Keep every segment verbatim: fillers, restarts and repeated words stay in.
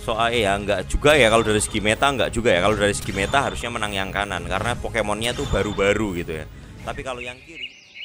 soal ya nggak juga ya, kalau dari segi meta nggak juga ya. Kalau dari segi meta harusnya menang yang kanan karena Pokemonnya tuh baru-baru gitu ya. Tapi kalau yang kiri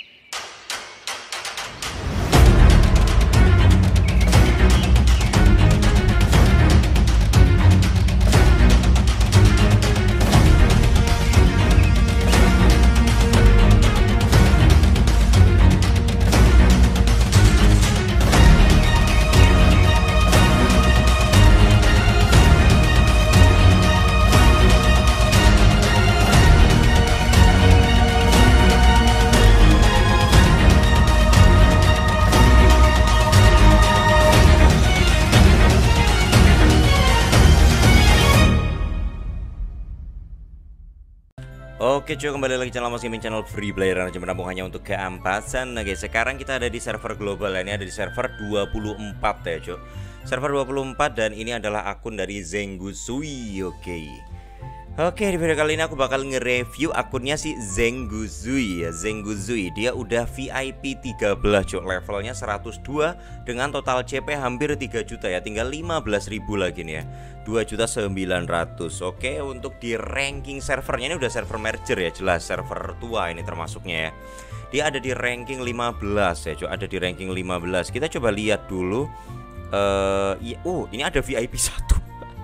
Oke cuy, kembali lagi channel Mas Gaming, channel free player yang menampung hanya untuk keampasan. Nah guys, sekarang kita ada di server global. Ini ada di server dua puluh empat ya cuy. Server dua puluh empat dan ini adalah akun dari Zenguzui. Oke. Oke, di video kali ini aku bakal nge-review akunnya si Zenguzui ya. Zenguzui, dia udah V I P tiga belas cuy. Levelnya seratus dua dengan total C P hampir tiga juta ya. Tinggal lima belas ribu lagi nih ya. dua juta sembilan ratus. Oke, untuk di ranking servernya ini udah server merger ya, jelas server tua ini termasuknya ya. Dia ada di ranking lima belas ya, cuy. Ada di ranking lima belas. Kita coba lihat dulu. Eh, uh, oh, ini ada V I P satu.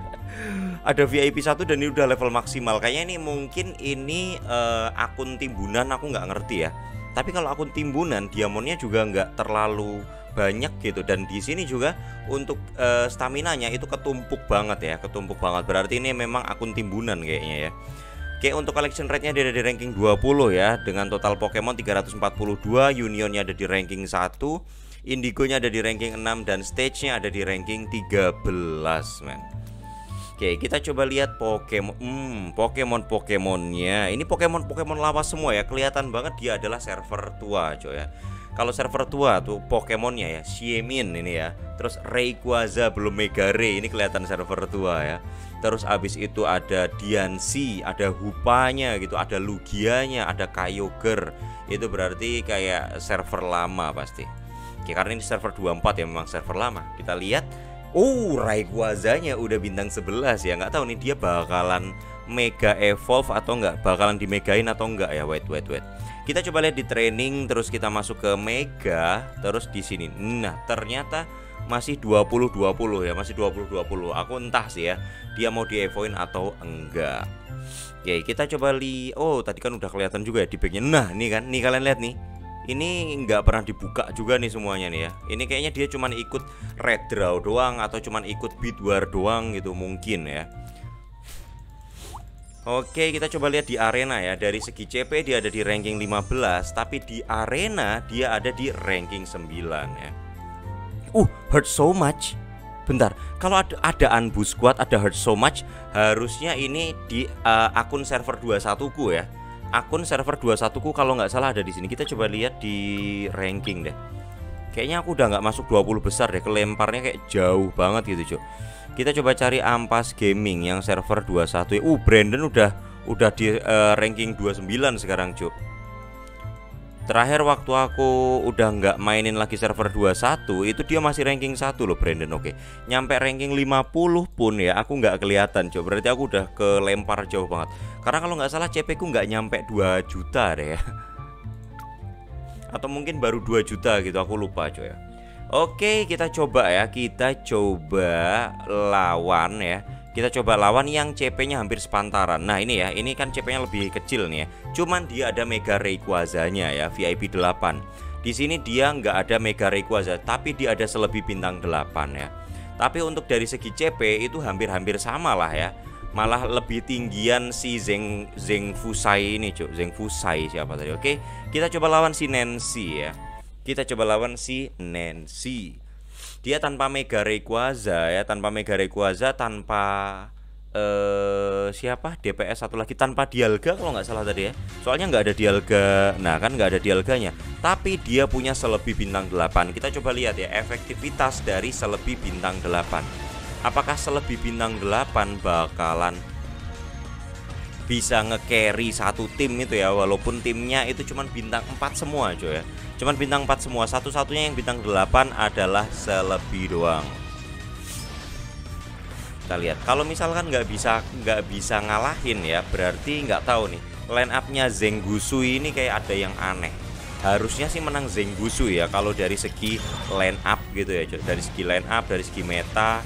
Ada V I P satu dan ini udah level maksimal. Kayaknya ini mungkin ini uh, akun timbunan, aku nggak ngerti ya. Tapi kalau akun timbunan, diamondnya juga nggak terlalu banyak gitu. Dan di sini juga untuk uh, stamina-nya itu ketumpuk banget ya, ketumpuk banget. Berarti ini memang akun timbunan kayaknya ya. Oke, untuk collection rate-nya dia ada di ranking dua puluh ya, dengan total Pokemon tiga ratus empat puluh dua, Unionnya ada di ranking satu, Indigo-nya ada di ranking enam, dan Stage-nya ada di ranking tiga belas, men. Oke, kita coba lihat Pokemon, hmm, Pokemon Pokemonnya. Ini Pokemon Pokemon lawas semua ya. Kelihatan banget dia adalah server tua, coy ya. Kalau server tua tuh Pokemonnya ya, Shiemin ini ya. Terus Rayquaza belum Mega Ray, ini kelihatan server tua ya. Terus abis itu ada Diancie, ada Hupanya gitu, ada Lugianya, ada Kyogre. Itu berarti kayak server lama pasti. Oke, karena ini server dua puluh empat ya, memang server lama. Kita lihat. Oh, Rayquazanya udah bintang sebelas ya. Nggak tahu nih dia bakalan mega evolve atau nggak, bakalan di megain atau enggak ya. Wait wait wait. Kita coba lihat di training, terus kita masuk ke mega, terus di sini. Nah, ternyata masih dua puluh dua puluh ya, masih dua puluh dua puluh. Aku entah sih ya, dia mau di evoin atau enggak. Oke, kita coba lihat. Oh, tadi kan udah kelihatan juga ya di backnya. Nah, nih kan, nih kalian lihat nih. Ini nggak pernah dibuka juga nih semuanya nih ya. Ini kayaknya dia cuman ikut red draw doang atau cuman ikut bid war doang gitu mungkin ya. Oke, kita coba lihat di arena ya. Dari segi C P dia ada di ranking lima belas, tapi di arena dia ada di ranking sembilan ya. Uh, hurt so much. Bentar, kalau ada, ada Unboost Squad, ada hurt so much, harusnya ini di uh, akun server dua puluh satu ku ya. Akun server dua puluh satu ku kalau nggak salah ada di sini. Kita coba lihat di ranking deh. Kayaknya aku udah nggak masuk dua puluh besar deh. Kelemparnya kayak jauh banget gitu, Cuk. Kita coba cari Ampas Gaming yang server dua puluh satu ya. Uh, Brandon udah udah di uh, ranking dua puluh sembilan sekarang, Cuk. Terakhir waktu aku udah nggak mainin lagi server dua puluh satu, itu dia masih ranking satu loh Brandon. Oke, nyampe ranking lima puluh pun ya aku nggak kelihatan, coba. Berarti aku udah kelempar jauh banget. Karena kalau nggak salah C P ku nggak nyampe dua juta deh ya. Atau mungkin baru dua juta gitu, aku lupa coy ya. Oke, kita coba ya, kita coba lawan ya. Kita coba lawan yang C P-nya hampir sepantaran. Nah ini ya, ini kan C P-nya lebih kecil nih ya. Cuman dia ada Mega Rayquaza-nya ya, V I P delapan. Di sini dia nggak ada Mega Rayquaza, tapi dia ada selebih bintang delapan ya. Tapi untuk dari segi C P itu hampir-hampir sama lah ya. Malah lebih tinggian si Zeng Zeng Fusai ini, Cuk. Zeng Fusai siapa tadi? Oke, kita coba lawan si Nancy ya. Kita coba lawan si Nancy. Dia tanpa Mega Rayquaza ya, tanpa Mega Rayquaza, tanpa eh siapa? D P S satu lagi, tanpa Dialga kalau nggak salah tadi ya. Soalnya nggak ada Dialga. Nah, kan nggak ada Dialganya. Tapi dia punya selebih bintang delapan. Kita coba lihat ya efektivitas dari selebih bintang delapan. Apakah selebih bintang delapan bakalan bisa nge-carry satu tim itu ya, walaupun timnya itu cuman bintang empat semua coy ya. Cuman bintang empat semua, satu-satunya yang bintang delapan adalah selebih doang. kita lihat. Kalau misalkan nggak bisa nggak bisa ngalahin ya, berarti nggak tahu nih line up-nya Zengusu ini kayak ada yang aneh. Harusnya sih menang Zengusu ya kalau dari segi line up gitu ya, dari segi line up, dari segi meta.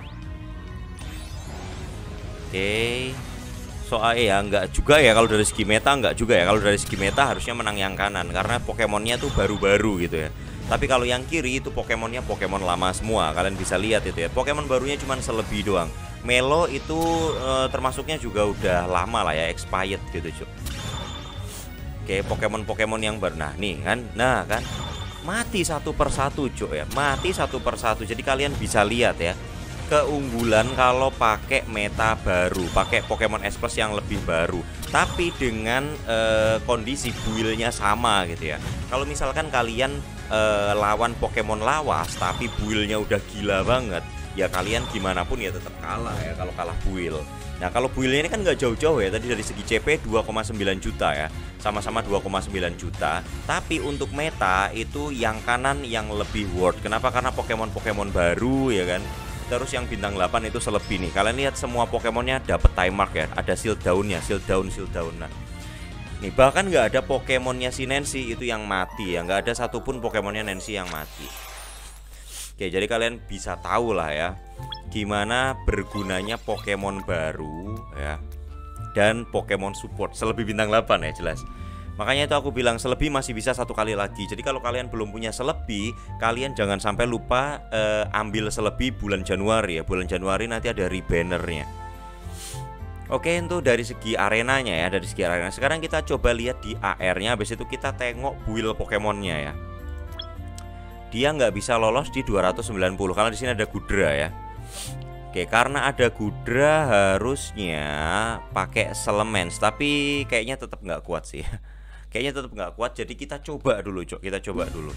Oke. Soal ya nggak juga ya kalau dari segi meta, nggak juga ya kalau dari segi meta harusnya menang yang kanan karena Pokemonnya tuh baru-baru gitu ya. Tapi kalau yang kiri itu Pokemonnya Pokemon lama semua. Kalian bisa lihat itu ya. Pokemon barunya cuma Celebi doang. Melo itu e, termasuknya juga udah lama lah ya, expired gitu cuy. Oke, Pokemon-Pokemon yang baru. Nah nih kan, nah kan mati satu persatu cuy ya. Mati satu persatu. Jadi kalian bisa lihat ya keunggulan kalau pakai meta baru, pakai Pokemon S Plus yang lebih baru, tapi dengan e, kondisi build-nya sama gitu ya. Kalau misalkan kalian e, lawan Pokemon lawas, tapi build-nya udah gila banget, ya kalian gimana pun ya tetap kalah ya kalau kalah build. Nah kalau build-nya ini kan nggak jauh-jauh ya, tadi dari segi C P dua koma sembilan juta ya, sama-sama dua koma sembilan juta. Tapi untuk meta itu yang kanan yang lebih worth. Kenapa? Karena Pokemon-Pokemon baru ya kan. Terus yang bintang delapan itu Celebi nih. Kalian lihat semua Pokemonnya dapat time mark ya. Ada shield down-nya, shield down, shield down. Nah, nih bahkan nggak ada Pokemonnya si Nancy itu yang mati ya. Nggak ada satupun Pokemonnya Nancy yang mati. Oke, jadi kalian bisa tahu lah ya gimana bergunanya Pokemon baru ya. Dan Pokemon support Celebi bintang delapan ya jelas. Makanya itu aku bilang Celebi masih bisa satu kali lagi. Jadi kalau kalian belum punya Celebi, kalian jangan sampai lupa eh, ambil Celebi bulan Januari ya. Bulan Januari nanti ada rebannernya. Oke, itu dari segi arenanya ya, dari segi arena. Sekarang kita coba lihat di A R-nya. Habis itu kita tengok build Pokemonnya ya. Dia nggak bisa lolos di dua ratus sembilan puluh karena di sini ada Gudra ya. Oke, karena ada Gudra harusnya pakai Salamence, tapi kayaknya tetap nggak kuat sih. Kayaknya tetap nggak kuat, jadi kita coba dulu, Cok. Kita coba dulu.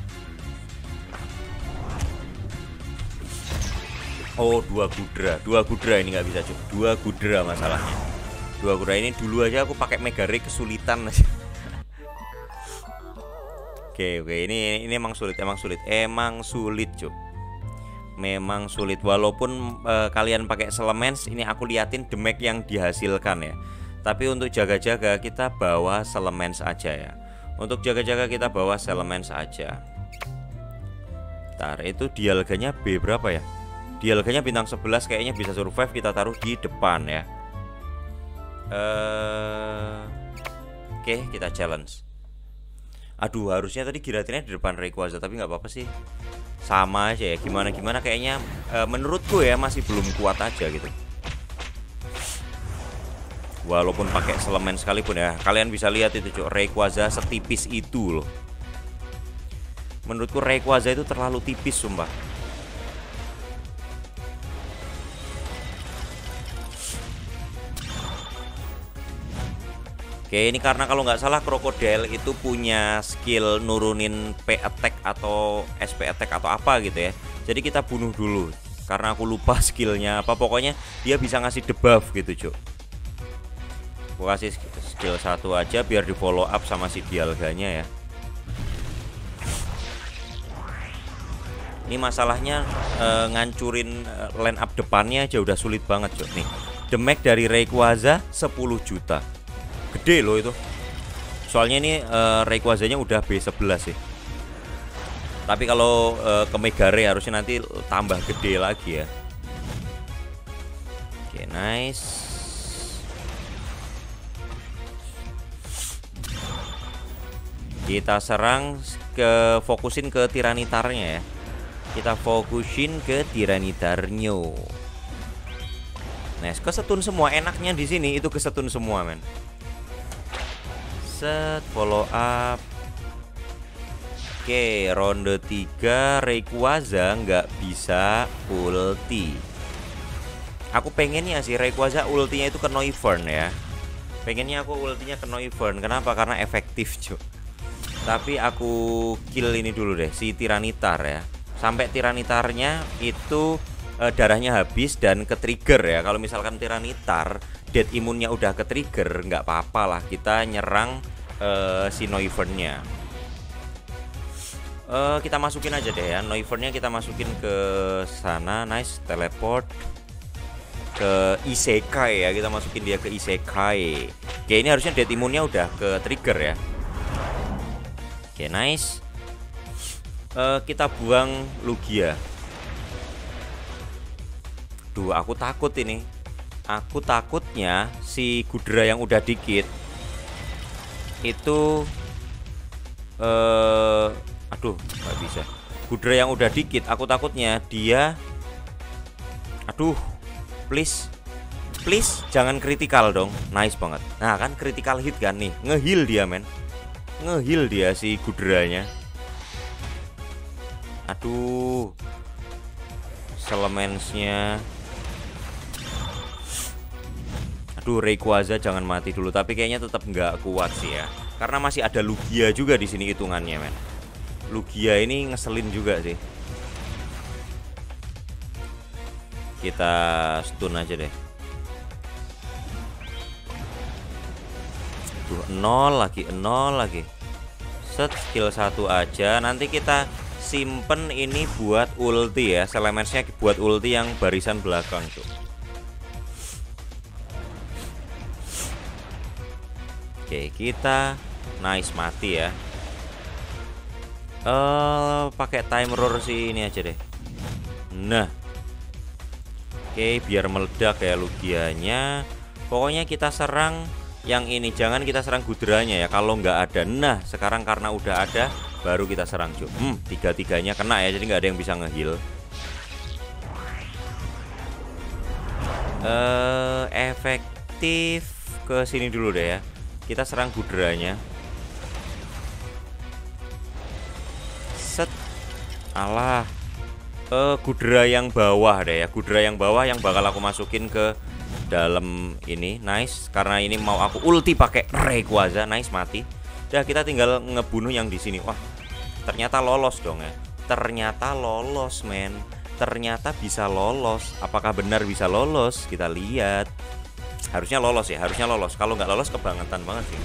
Oh, dua Gudra, dua Gudra ini nggak bisa, Cok. Dua Gudra masalahnya. Dua Gudra ini dulu aja aku pakai Mega Ray kesulitan. Oke, oke, ini ini emang sulit, emang sulit, emang sulit, Cok. Memang sulit. Walaupun eh, kalian pakai Salamence, ini aku liatin damage yang dihasilkan ya. Tapi untuk jaga-jaga kita bawa Salamence aja ya. Untuk jaga-jaga kita bawa Salamence aja. Ntar itu dialganya B berapa ya? Dialganya bintang sebelas kayaknya bisa survive, kita taruh di depan ya. uh, Oke, kita challenge. Aduh, harusnya tadi Giratina di depan Rayquaza, tapi nggak apa-apa sih. Sama aja ya, gimana-gimana kayaknya uh, menurutku ya masih belum kuat aja gitu. Walaupun pakai Salamence sekalipun ya. Kalian bisa lihat itu, Cok, Rayquaza setipis itu loh. Menurutku Rayquaza itu terlalu tipis sumpah. Oke, ini karena kalau nggak salah Crocodile itu punya skill nurunin P attack atau S P attack atau apa gitu ya. Jadi kita bunuh dulu karena aku lupa skillnya apa. Pokoknya dia bisa ngasih debuff gitu, Cok. Aku kasih skill satu aja biar di follow up sama si Dialganya ya. Ini masalahnya e, ngancurin line up depannya aja udah sulit banget, Cok. Nih, damage dari Rayquaza sepuluh juta. Gede loh itu. Soalnya ini e, Rayquazanya udah B sebelas sih. Tapi kalau e, ke Mega Ray harusnya nanti tambah gede lagi ya. Oke, nice. Kita serang ke fokusin ke Tiranitarnya ya. Kita fokusin ke Tiranitarnya. Nah, kesetun semua, enaknya di sini itu kesetun semua, men. Set follow up. Oke, ronde tiga Rayquaza nggak bisa ulti. Aku pengennya sih Rayquaza ultinya itu ke Noivern ya. Pengennya aku ultinya ke Noivern. Kenapa? Karena efektif, cuy. Tapi aku kill ini dulu deh, si Tiranitar ya. Sampai Tiranitarnya itu e, darahnya habis dan ke trigger ya. Kalau misalkan Tiranitar dead imunnya udah ke trigger, nggak apa-apa lah, kita nyerang e, si Noivern-nya. e, Kita masukin aja deh ya, Noivern-nya kita masukin ke sana. Nice, teleport. ke isekai ya, kita masukin dia ke isekai. Oke, ini harusnya death imunnya udah ke trigger ya. Oke, nice. uh, Kita buang Lugia. Duh, aku takut ini. Aku takutnya si Gudra yang udah dikit itu uh, aduh, nggak bisa. Gudra yang udah dikit, aku takutnya dia, aduh, please, please jangan kritikal dong. Nice banget. Nah kan critical hit kan nih, ngeheal dia men, ngeheal dia si Gudranya. Aduh, Salamence-nya. Aduh, Rayquaza jangan mati dulu, tapi kayaknya tetap nggak kuat sih ya, karena masih ada Lugia juga di sini hitungannya men. Lugia ini ngeselin juga sih. Kita stun aja deh. Tuh, nol lagi, nol lagi. Set, skill satu aja. Nanti kita simpen ini buat ulti ya. Salamence-nya buat ulti yang barisan belakang tuh. Oke, kita nice, mati ya. Eh, uh, pakai time roar sih ini aja deh. Nah, oke, biar meledak ya Lugianya. Pokoknya kita serang yang ini, jangan kita serang Gudranya ya kalau nggak ada. Nah, sekarang karena udah ada, baru kita serang cuy. Hmm, tiga-tiganya kena ya, jadi nggak ada yang bisa ngeheal. Eh, uh, efektif ke sini dulu deh ya. Kita serang Gudranya. Set. Alah. Uh, Gudra yang bawah deh ya. Gudra yang bawah yang bakal aku masukin ke dalam ini. Nice. Karena ini mau aku ulti pakai Rayquaza. Nice, mati. Udah, kita tinggal ngebunuh yang di sini. Wah, ternyata lolos dong ya. Ternyata lolos men. Ternyata bisa lolos. Apakah benar bisa lolos? Kita lihat. Harusnya lolos ya. Harusnya lolos. Kalau nggak lolos kebangetan banget sih.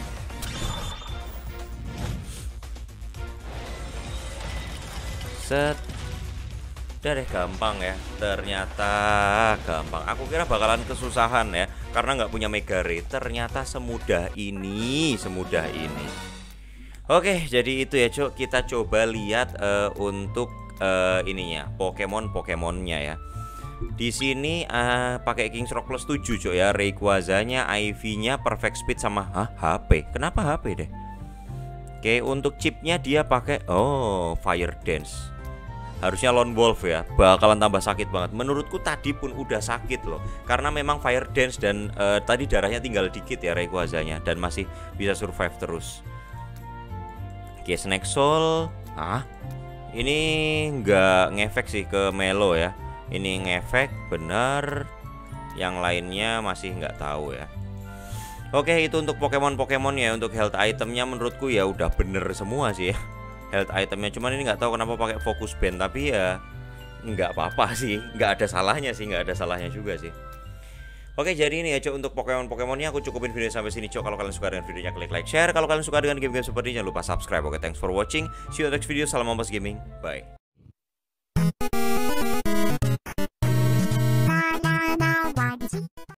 Set. Udah deh, gampang ya. Ternyata gampang. Aku kira bakalan kesusahan ya, karena nggak punya Mega Ray. Ternyata semudah ini, semudah ini. Oke, jadi itu ya cok. Kita coba lihat uh, untuk uh, ininya, Pokemon Pokemonnya ya. Di sini uh, pakai King's Rock plus tujuh cok ya. Rayquazanya, I V-nya, Perfect Speed sama Hah, H P. Kenapa H P deh? Oke, untuk chipnya dia pakai oh Fire Dance. Harusnya Lone Wolf ya, bakalan tambah sakit banget. Menurutku tadi pun udah sakit loh, karena memang Fire Dance dan uh, tadi darahnya tinggal dikit ya Rayquazanya, dan masih bisa survive terus. Oke, Snake Soul. Hah? Ini nggak ngefek sih ke Melo ya. Ini ngefek bener. Yang lainnya masih nggak tahu ya. Oke, itu untuk Pokemon-Pokemon ya. Untuk health itemnya menurutku ya udah bener semua sih ya. Health itemnya, cuman ini nggak tahu kenapa pakai focus band, tapi ya nggak apa-apa sih, nggak ada salahnya sih, nggak ada salahnya juga sih. Oke, jadi ini ya cok untuk Pokemon-Pokemonnya aku cukupin video sampai sini cok. Kalau kalian suka dengan videonya klik like, share. Kalau kalian suka dengan game-game seperti ini jangan lupa subscribe. Oke, thanks for watching. See you next video. Salam Ampas Gaming. Bye.